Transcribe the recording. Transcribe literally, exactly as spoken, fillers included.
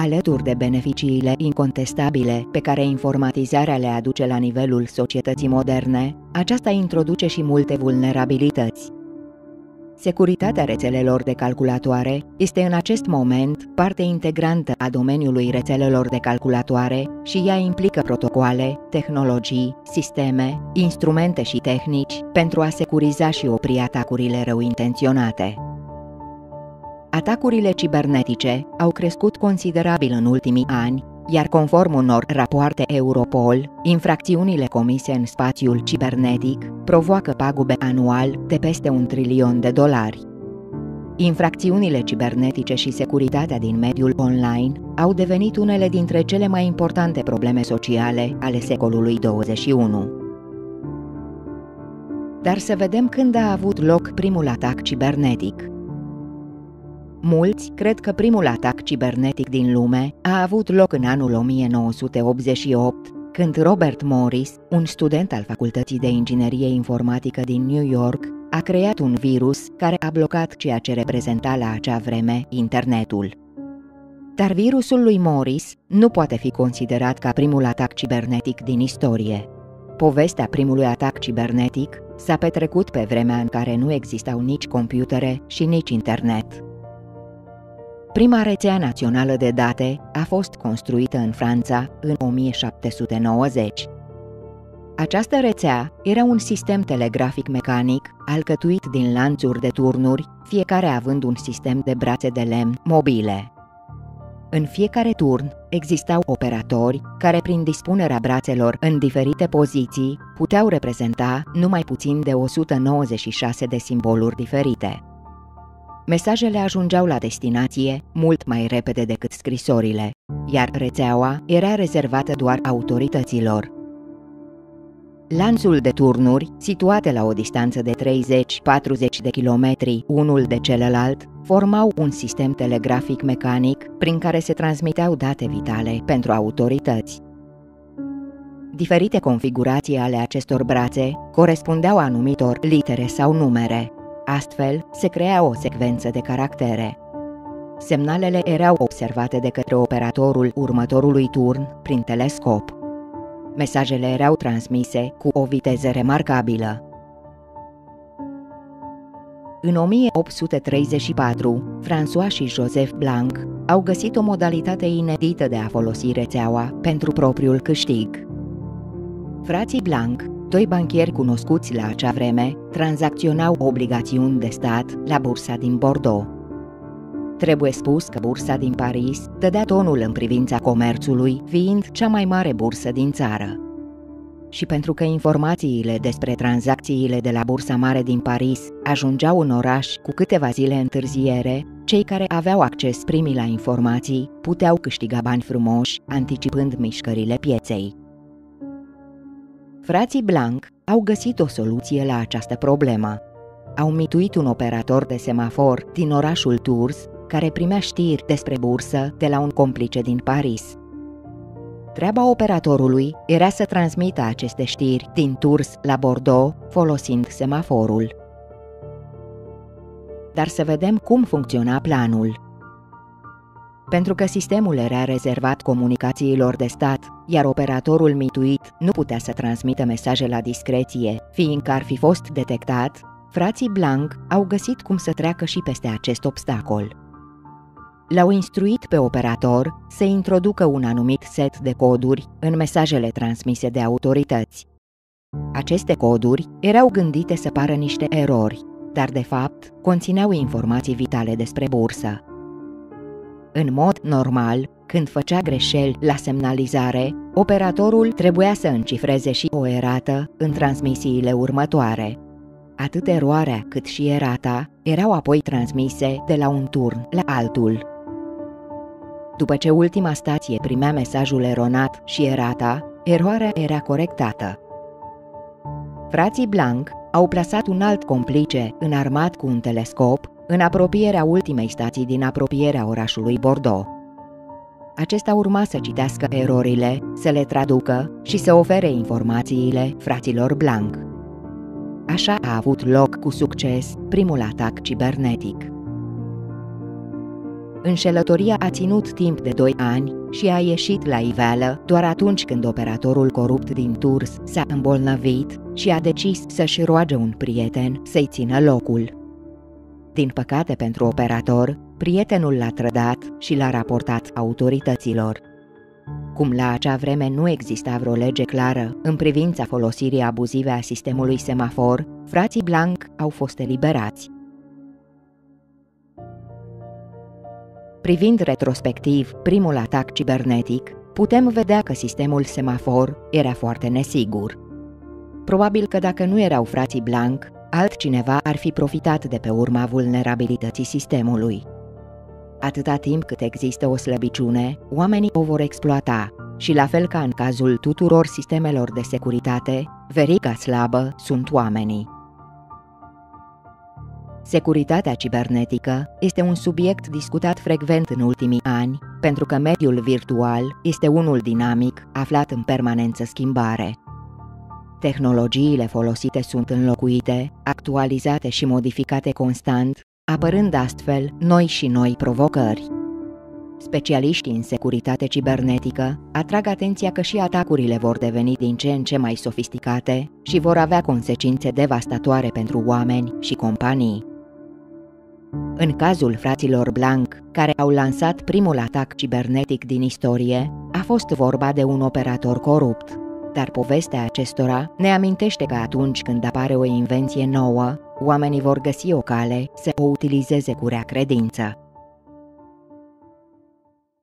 Alături de beneficiile incontestabile pe care informatizarea le aduce la nivelul societății moderne, aceasta introduce și multe vulnerabilități. Securitatea rețelelor de calculatoare este în acest moment parte integrantă a domeniului rețelelor de calculatoare și ea implică protocoale, tehnologii, sisteme, instrumente și tehnici pentru a securiza și opri atacurile răuintenționate. Atacurile cibernetice au crescut considerabil în ultimii ani, iar conform unor rapoarte Europol, infracțiunile comise în spațiul cibernetic provoacă pagube anual de peste un trilion de dolari. Infracțiunile cibernetice și securitatea din mediul online au devenit unele dintre cele mai importante probleme sociale ale secolului douăzeci și unu. Dar să vedem când a avut loc primul atac cibernetic. Mulți cred că primul atac cibernetic din lume a avut loc în anul o mie nouă sute optzeci și opt, când Robert Morris, un student al Facultății de Inginerie Informatică din New York, a creat un virus care a blocat ceea ce reprezenta la acea vreme internetul. Dar virusul lui Morris nu poate fi considerat ca primul atac cibernetic din istorie. Povestea primului atac cibernetic s-a petrecut pe vremea în care nu existau nici computere și nici internet. Prima rețea națională de date a fost construită în Franța în o mie șapte sute nouăzeci. Această rețea era un sistem telegrafic mecanic alcătuit din lanțuri de turnuri, fiecare având un sistem de brațe de lemn mobile. În fiecare turn existau operatori care, prin dispunerea brațelor în diferite poziții, puteau reprezenta numai puțin de o sută nouăzeci și șase de simboluri diferite. Mesajele ajungeau la destinație mult mai repede decât scrisorile, iar rețeaua era rezervată doar autorităților. Lanțul de turnuri, situate la o distanță de treizeci patruzeci de kilometri unul de celălalt, formau un sistem telegrafic mecanic prin care se transmiteau date vitale pentru autorități. Diferite configurații ale acestor brațe corespundeau anumitor litere sau numere. Astfel, se crea o secvență de caractere. Semnalele erau observate de către operatorul următorului turn prin telescop. Mesajele erau transmise cu o viteză remarcabilă. În o mie opt sute treizeci și patru, François și Joseph Blanc au găsit o modalitate inedită de a folosi rețeaua pentru propriul câștig. Frații Blanc, doi banchieri cunoscuți la acea vreme, tranzacționau obligațiuni de stat la bursa din Bordeaux. Trebuie spus că bursa din Paris dădea tonul în privința comerțului, fiind cea mai mare bursă din țară. Și pentru că informațiile despre tranzacțiile de la Bursa Mare din Paris ajungeau în oraș cu câteva zile întârziere, cei care aveau acces primii la informații puteau câștiga bani frumoși, anticipând mișcările pieței. Frații Blanc au găsit o soluție la această problemă. Au mituit un operator de semafor din orașul Tours, care primea știri despre bursă de la un complice din Paris. Treaba operatorului era să transmită aceste știri din Tours la Bordeaux folosind semaforul. Dar să vedem cum funcționa planul. Pentru că sistemul era rezervat comunicațiilor de stat, iar operatorul mituit nu putea să transmită mesaje la discreție, fiindcă ar fi fost detectat, frații Blanc au găsit cum să treacă și peste acest obstacol. L-au instruit pe operator să introducă un anumit set de coduri în mesajele transmise de autorități. Aceste coduri erau gândite să pară niște erori, dar de fapt conțineau informații vitale despre bursă. În mod normal, când făcea greșeli la semnalizare, operatorul trebuia să încifreze și o erată în transmisiile următoare. Atât eroarea cât și erata erau apoi transmise de la un turn la altul. După ce ultima stație primea mesajul eronat și erata, eroarea era corectată. Frații Blanc au plasat un alt complice înarmat cu un telescop în apropierea ultimei stații din apropierea orașului Bordeaux. Acesta urma să citească erorile, să le traducă și să ofere informațiile fraților Blanc. Așa a avut loc cu succes primul atac cibernetic. Înșelătoria a ținut timp de doi ani și a ieșit la iveală doar atunci când operatorul corupt din Tours s-a îmbolnăvit și a decis să-și roage un prieten să-i țină locul. Din păcate pentru operator, prietenul l-a trădat și l-a raportat autorităților. Cum la acea vreme nu exista vreo lege clară în privința folosirii abuzive a sistemului semafor, frații Blanc au fost eliberați. Privind retrospectiv primul atac cibernetic, putem vedea că sistemul semafor era foarte nesigur. Probabil că dacă nu erau frații Blanc, altcineva ar fi profitat de pe urma vulnerabilității sistemului. Atâta timp cât există o slăbiciune, oamenii o vor exploata și, la fel ca în cazul tuturor sistemelor de securitate, veriga slabă sunt oamenii. Securitatea cibernetică este un subiect discutat frecvent în ultimii ani, pentru că mediul virtual este unul dinamic, aflat în permanentă schimbare. Tehnologiile folosite sunt înlocuite, actualizate și modificate constant, apărând astfel noi și noi provocări. Specialiștii în securitate cibernetică atrag atenția că și atacurile vor deveni din ce în ce mai sofisticate și vor avea consecințe devastatoare pentru oameni și companii. În cazul fraților Blanc, care au lansat primul atac cibernetic din istorie, a fost vorba de un operator corupt, dar povestea acestora ne amintește că atunci când apare o invenție nouă, oamenii vor găsi o cale să o utilizeze cu rea credință.